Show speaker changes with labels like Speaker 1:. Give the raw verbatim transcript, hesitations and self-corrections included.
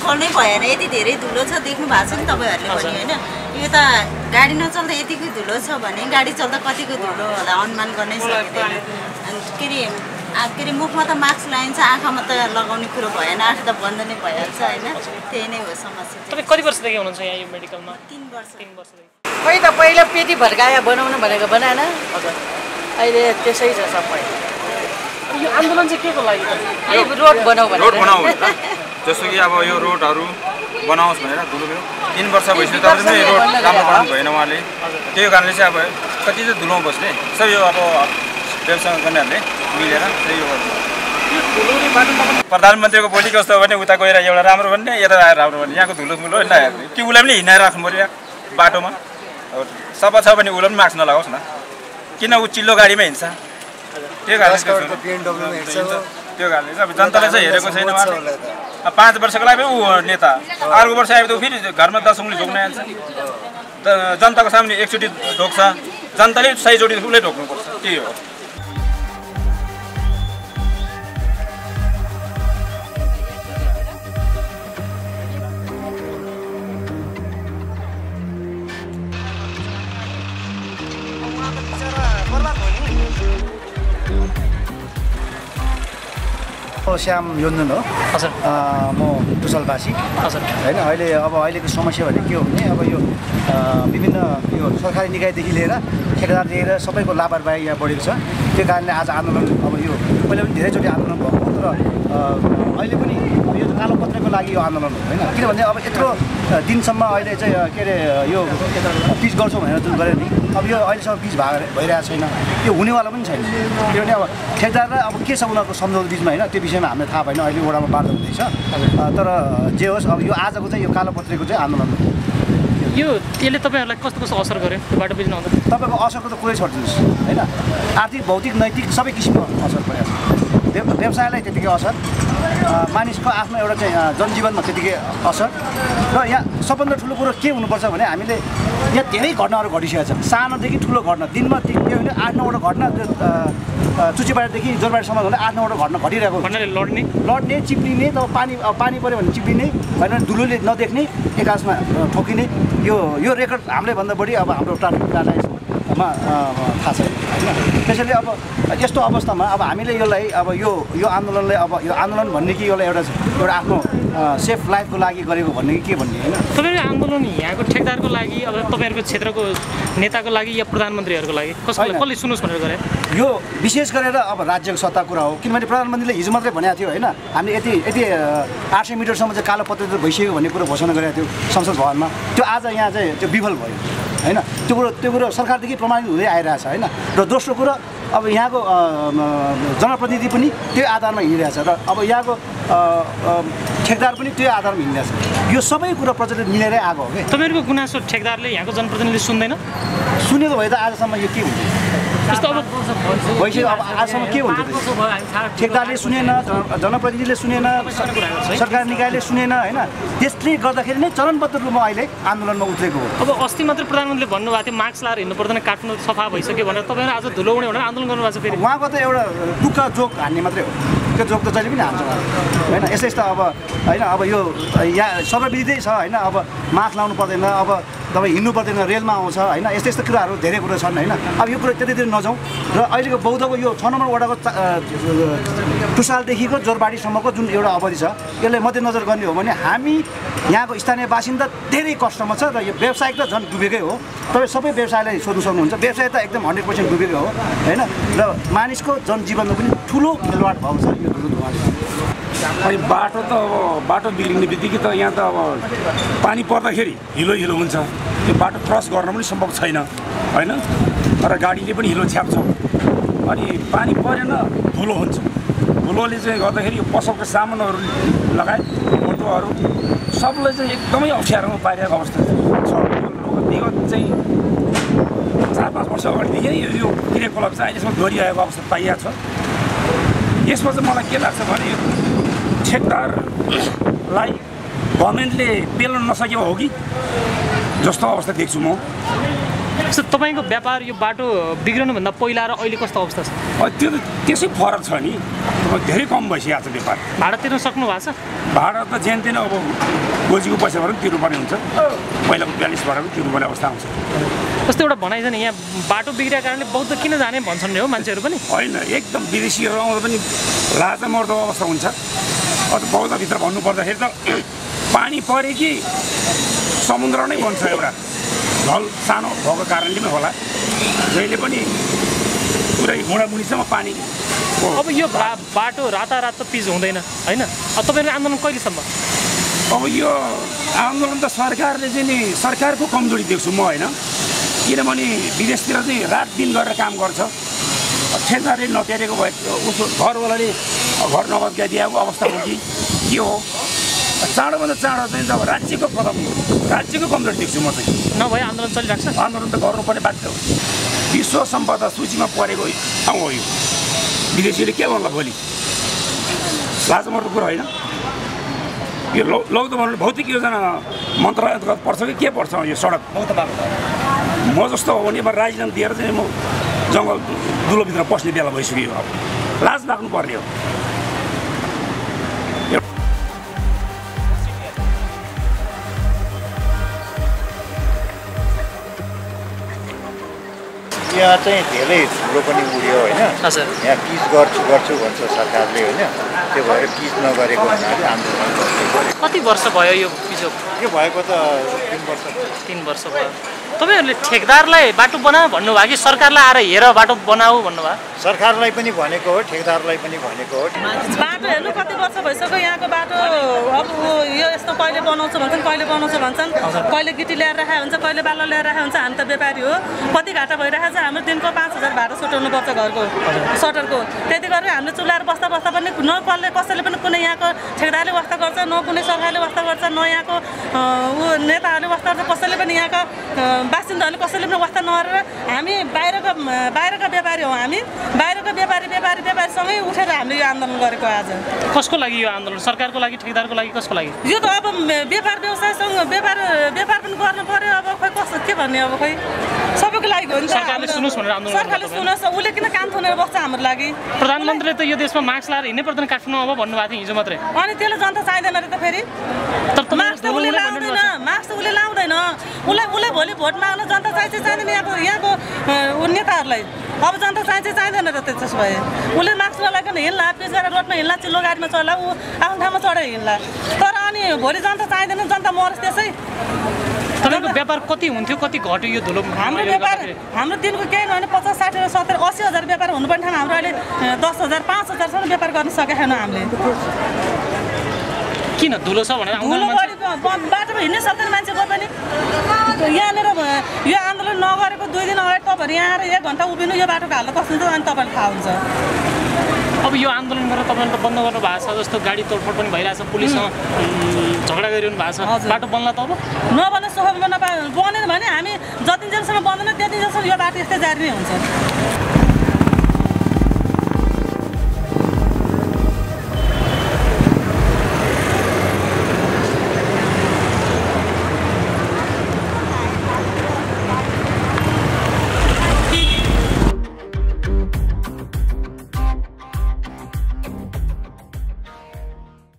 Speaker 1: खोल्नै भएन, यति धेरै धुलो छ देख्नु भएको छ नि तपाईँहरूले पनि होइन। यो त गाडी नचल्दा यतिकै धुलो छ भने गाडी चल्दा कतिको धुलो होला अनुमान गर्नै सकिँदैन। अनि के अरे के अरे मुखमा त मास्क लगाइन्छ, आँखामा त लगाउने कुरो भएन, आँखा त बन्द नै भइहाल्छ होइन। त्यही नै हो समस्या।
Speaker 2: तपाईँ कति वर्षदेखि हुनुहुन्छ यहाँ यो मेडिकलमा?
Speaker 1: तिन वर्ष
Speaker 2: तिन वर्षदेखि।
Speaker 3: खै त पहिला पेटी भर्काया बनाउनु भनेको बनाएन, हजुर अहिले त्यसै छ सबै।
Speaker 2: यो आन्दोलन चाहिँ के को लागि?
Speaker 3: यो रोड बनाऊ भनेर।
Speaker 4: रोड बनाऊ जस्तो कि अब यो रोडहरू बनाओस् भनेर धुलो तिन वर्ष भइसक्यो तपाईँले यो रोड राम्रो बनाउनु भएन उहाँले। त्यही कारणले चाहिँ अब कति चाहिँ धुलोमा बस्ने सब यो अब व्यवसाय गर्नेहरूले मिलेर त्यही यो गर्नु। प्रधानमन्त्रीको बोली कस्तो भने उता गएर एउटा राम्रो भन्ने यता आएर राम्रो भन्ने, यहाँको धुलो धुलो नहेर्ने कि उसलाई पनि हिँडाएर राख्नु पऱ्यो बाटोमा। अब सफा छ भने उसलाई पनि मास्क नलाओस् न, किन ऊ चिल्लो गाडीमा हिँड्छ। त्यो कारणले त्यो कारणले चाहिँ अब जनताले चाहिँ हेरेको छैन उहाँले। अब पाँच वर्षको लागि ऊ नेता, अर्को वर्ष आएपछि फेरि घरमा दस उङ्ली ढोक्न जान्छ। जनताको सामने एकचोटि ढोक्छ, जनताले सयचोटि उसले ढोक्नुपर्छ, त्यही हो।
Speaker 5: श्याम योन्जन हो
Speaker 2: हजुर।
Speaker 5: म टुसलवासी
Speaker 2: हजुर।
Speaker 5: होइन। अहिले अब अहिलेको समस्या भने के हो भने अब यो विभिन्न यो सरकारी निकायदेखि लिएर ठेकेदारदेखि लिएर सबैको लापरवाही यहाँ बढेको छ। त्यो कारणले आज आन्दोलन अब यो पहिला पनि धेरैचोटि आन्दोलन भएको तर अहिले पनि यो कालो पत्रको लागि यो आन्दोलन हो होइन। किनभने अब यत्रो दिनसम्म अहिले चाहिँ के अरे यो पिच गर्छौँ भनेर जुन गऱ्यो नि, अब यो अहिलेसम्म पिच भए भइरहेको छैन, यो हुनेवाला पनि छैन। किनभने अब ठेकेदार र अब के छ उनीहरूको सम्झौता बिचमा होइन, त्यो विषयमा हामीलाई थाहा भएन। अहिले वडामा वार्ता हुँदैछ तर जे होस् अब यो आजको चाहिँ यो कालो पत्रेको चाहिँ आन्दोलन हो।
Speaker 2: यो यसले तपाईँहरूलाई कस्तो कस्तो असर गर्यो त्यो बाटो बिच नहुँदा?
Speaker 5: तपाईँको असरको त कुरै छोडिदिनुहोस् होइन। आर्थिक भौतिक नैतिक सबै किसिमको असर परेको छ। व्यवसायलाई त्यतिकै असर, मानिसको आफ्नो एउटा चाहिँ जनजीवनमा त्यतिकै असर। र यहाँ सबभन्दा ठुलो कुरो के हुनुपर्छ भने हामीले यहाँ धेरै घटनाहरू घटिसकेको छ, सानोदेखि ठुलो घटना। दिनमा के भने आठ नौवटा घटना चुचीबारीदेखि जोरबारीसम्म हुँदा आठ नौवटा घटना घटिरहेको।
Speaker 2: लड्ने
Speaker 5: लड्ने चिप्लिने, त पानी पानी पऱ्यो भने चिप्लिने होइन, धुलोले नदेख्ने, एकासमा ठोकिने। यो यो रेकर्ड हामीले भन्दा बढी अब हाम्रो ट्राफिक कार्यालयमा थाहा छ होइन। त्यसैले अब यस्तो अवस्थामा अब हामीले यसलाई अब यो यो आन्दोलनलाई अब यो आन्दोलन भन्ने कि यसलाई एउटा एउटा आफ्नो सेफ लाइफको लागि गरेको भन्ने कि के भन्ने होइन।
Speaker 2: तपाईँको आन्दोलन यहाँको ठेकेदारको लागि अब तपाईँहरूको क्षेत्रको नेताको लागि या प्रधानमन्त्रीहरूको लागि कसले कसले सुन्नुहोस् भनेर गरे?
Speaker 5: यो विशेष गरेर अब राज्यको सत्ता कुरा हो। किनभने प्रधानमन्त्रीले हिजो मात्रै भनेको थियो होइन, हामीले यति यति आठ सय मिटरसम्म चाहिँ कालो पत्र भइसक्यो भन्ने कुरो घोषणा गरेको थियो संसद भवनमा। त्यो आज यहाँ चाहिँ त्यो विफल भयो होइन। त्यो कुरो त्यो कुरो सरकारदेखि प्रमाणित हुँदै आइरहेछ होइन। र दोस्रो कुरो अब यहाँको जनप्रतिनिधि पनि त्यही आधारमा हिँडिरहेछ र अब यहाँको ठेकेदार पनि त्यही आधारमा हिँडिरहेछ। यो सबै कुरो प्रचलित मिलेरै आएको हो कि।
Speaker 2: तपाईँहरूको गुनासो ठेकेदारले यहाँको जनप्रतिनिधिले सुन्दैन?
Speaker 5: सुनेको भए त आजसम्म यो के हुन्थ्यो?
Speaker 2: त्यस्तो अब
Speaker 5: भइसक्यो। अब आजसम्म के हुन्थ्यो? ठेकेदारले सुनेन, जनप्रतिनिधिले सुनेन, सरकार निकायले सुनेन होइन। त्यसले गर्दाखेरि नै चरणबद्ध रूपमा अहिले आन्दोलनमा उत्रेको हो।
Speaker 2: अब अस्ति मात्रै प्रधानमन्त्रीले भन्नुभएको थियो मास्क लाएर हिँड्नु पर्दैन, काट्नु सफा भइसक्यो भनेर, तपाईँहरू आज धुलो उड्यो भनेर आन्दोलन गर्नुभएको छ। फेरि
Speaker 5: उहाँको त एउटा दुःख जोक हान्ने मात्रै हो, त्यो जोक त जहिले पनि हान्छ होइन। यसै यस्तो अब होइन। अब यो यहाँ सर्वविदितै छ होइन। अब मास्क लाउनु पर्दैन, अब तपाईँ हिँड्नु पर्दैन, रेलमा आउँछ होइन। यस्तो यस्तो कुराहरू धेरै कुरो छन् होइन। अब यो कुरो त्यतितिर नजाउँ। र अहिलेको बौद्धको यो छ नम्बर वडाको टुसालदेखिको जोरबाडीसम्मको जुन एउटा अवधि छ यसलाई मध्यनजर गर्ने हो भने हामी यहाँको स्थानीय बासिन्दा धेरै कष्टमा छ। र यो व्यवसायिक त झन् डुबेकै हो। तपाईँ सबै व्यवसायलाई सोध्नु सक्नुहुन्छ, व्यवसाय त एकदम हन्ड्रेड पर्सेन्ट डुबेकै हो होइन। र मानिसको जनजीवनमा पनि ठुलो खेलवाड भएको छ यो धुलो धुवाले।
Speaker 6: अनि बाटो त अब बाटो बिग्रिने बित्तिकै त यहाँ त अब पानी पर्दाखेरि हिलो हिलो हुन्छ, त्यो बाटो क्रस गर्न पनि सम्भव छैन होइन। र गाडीले पनि हिलो छ्याप्छ, अनि पानी परेन धुलो हुन्छ। धुलोले चाहिँ गर्दाखेरि यो पसलको सामानहरू लगायत अटोहरू सबलाई चाहिँ एकदमै अप्ठ्यारोमा पारिरहेको अवस्था छ। विगत चाहिँ चार पाँच वर्ष अगाडिदेखि यो क्रियाकलाप चाहिँ अहिलेसम्म गरिरहेको अवस्था पाइएको छ। यसमा चाहिँ मलाई के लाग्छ भने यो ठेकेदारलाई गभर्मेन्टले पेल्न नसकेको हो कि जस्तो अवस्था देख्छु म।
Speaker 2: जस्तो तपाईँको व्यापार यो बाटो बिग्रनुभन्दा पहिला र अहिले कस्तो अवस्था छ?
Speaker 6: त्यो त त्यसै फरक छ नि, धेरै कम भइसकेको छ व्यापार।
Speaker 2: भाडा तिर्न सक्नु भएको छ?
Speaker 6: भाडा त जेन तेन अब गोजीको पैसाबाट पनि तिर्नुपर्ने हुन्छ, पहिलाको बयालिसबाट पनि तिर्नुपर्ने अवस्था आउँछ।
Speaker 2: जस्तो एउटा भनाइ छ नि, यहाँ बाटो बिग्रेको कारणले बौद्ध किन जाने भन्छन् नि हो मान्छेहरू पनि?
Speaker 6: होइन, एकदम विदेशीहरू आउँदा पनि लाजा मर्दो अवस्था हुन्छ। अझ बौद्धभित्र भन्नुपर्दाखेरि त पानी परे कि समुद्र नै बन्छ, एउटा ढल सानो भएको कारणले पनि होला, जहिले पनि पुरै मुढामुढीसम्म पानी।
Speaker 2: अब यो बा बाटो रातारात त पिच हुँदैन होइन, अब तपाईँहरूको आन्दोलन कहिलेसम्म?
Speaker 6: अब यो आन्दोलन त सरकारले चाहिँ नि सरकारको कमजोरी देख्छु म होइन, किनभने विदेशतिर चाहिँ रात दिन गरेर काम गर्छ, ठेकदारले नतिरेको भए उसको घरवालाले घर नगद दिएको अवस्था हो कि के हो? चाँडोभन्दा चाँडो चाहिँ अब राज्यको कदम राज्यको कमजोरी देख्छु म चाहिँ।
Speaker 2: नभए आन्दोलन चलिरहेको छ?
Speaker 6: आन्दोलन त गर्नुपर्ने बाध्य हो, विश्व सम्पदा सूचीमा परेको ठाउँ हो यो, विदेशीले के गर्ला भोलि? लाजमर्दो कुरा होइन यो। लौ लौ त भन्नु भौतिक योजना मन्त्रालय अन्तर्गत पर्छ कि के पर्छ यो सडक? म जस्तो हो भने अब राजीनामा दिएर चाहिँ म जङ्गल दुलोभित्र पस्ने बेला भइसक्यो, अब लाज लाग्नु पर्ने हो।
Speaker 7: यहाँ चाहिँ धेरै ठुलो पनि उड्यो होइन, यहाँ पिच गर्छु गर्छु भन्छ सरकारले होइन, त्यो भएर पिच नगरेको हुनाले आन्दोलन गर्दै।
Speaker 2: कति वर्ष भयो यो पिच?
Speaker 7: यो भएको त तिन वर्ष
Speaker 2: तिन वर्ष भयो। तपाईँहरूले ठेकदारलाई बाटो बनाऊ भन्नुभयो कि सरकारलाई आएर हेर बाटो बनाऊ भन्नुभयो?
Speaker 7: सरकारलाई पनि भनेको हो, ठेकदारलाई पनि भनेको हो।
Speaker 8: बाटो हेर्नु कति वर्ष भइसक्यो यहाँको बाटो। अब यो यस्तो कहिले बनाउँछु भन्छन्, कहिले बनाउँछु भन्छन्, कहिले गिटी ल्याएर राखेको हुन्छ, कहिले बालो ल्याएर राखेको हुन्छ। हामी त व्यापारी हो, कति घाटा भइरहेको छ। हाम्रो दिनको पाँच हजार भाडा सुटाउनु पर्छ घरको सटरको। त्यति गरेर हामीले चुलाएर बस्दा बस्दा पनि न कसले कसैले पनि कुनै यहाँको ठेकदारले वास्ता गर्छ, न कुनै सरकारले वास्ता गर्छ, न यहाँको ऊ नेताहरूले वास्ता गर्छ, कसैले पनि यहाँका बासिन्दाहरूले कसैले पनि वास्ता नगरेर हामी बाहिरको बाहिरका व्यापारी हौँ। हामी बाहिरको व्यापारी व्यापारी व्यापारीसँगै उठेर हामीले यो आन्दोलन गरेको। आज
Speaker 2: कसको लागि यो आन्दोलन? सरकारको लागि, ठेकदारको लागि, कसको लागि?
Speaker 8: यो त अब व्यापार व्यवसायसँग व्यापार व्यापार पनि गर्नु पर्यो। अब खोइ कस्तो के भन्ने, अब खोइ सबैको लागि हो नि त।
Speaker 2: सरकारले सुनोस् भनेर आन्दोलन गर्नु।
Speaker 8: सरकारले सुनोस्, उसले किन कान थुनेर बस्छ हाम्रो लागि?
Speaker 2: प्रधानमन्त्रीले त यो देशमा मास्क लाएर हिँड्नै पर्दैन काठमाडौँ अब भन्नुभएको थियो हिजो मात्रै।
Speaker 8: अनि त्यसले जनता चाहिँदैन रे त फेरि? मास्क त उसले लाउँदैन, मास्क त उसले लाउँदैन। उसलाई उसलाई भोलि भोट माग्न जनता चाहिन्छ चाहिँदैन यहाँको यहाँको नेताहरूलाई? अब जनता चाहिन्छ चाहिँदैन र त्यसो भए उसले मास्क नलागिकन हिँड्ला, पिच गरेर रोडमा हिँड्ला, चिल्लो गाडीमा चढ्ला, ऊ आफ्नो ठाउँमा चढेर हिँड्ला। तर अनि भोलि जनता चाहिँदैन, जनता मरोस् त्यसै।
Speaker 2: तपाईँको व्यापार कति हुन्थ्यो, कति घट्यो यो धुलो?
Speaker 8: हाम्रो व्यापार हाम्रो दिनको केही नभने पचास साठी सत्तरी अस्सी हजार व्यापार हुनुपर्ने ठाउँ हाम्रो अहिले दस हजार पाँच हजारसम्म व्यापार गर्न सकेको छैन हामीले।
Speaker 2: किन धुलो छ भनेर?
Speaker 8: धुलो बढी बाटोमा हिँड्नै सक्दैन मान्छे कोही पनि। यहाँनिर यो आन्दोलन नगरेको दुई दिन अगाडि तपाईँहरू यहाँ आएर एक घन्टा उभिनु यो बाटोको हाल्दा कस्तो हुन्छ अनि तपाईँलाई थाहा हुन्छ।
Speaker 2: अब यो आन्दोलन गरेर तपाईँले त बन्द गर्नु भएको छ, जस्तो गाडी तोडफोड पनि भइरहेछ, पुलिससँग झगडा गरिरहनु भएको छ, बाटो बन्ला त अब?
Speaker 8: नबन्ने सोख बन्न बनेन भने हामी जतिन्जेलसम्म बन्दैन त्यतिन्जेलसम्म यो बाटो यस्तै जारी नै हुन्छ।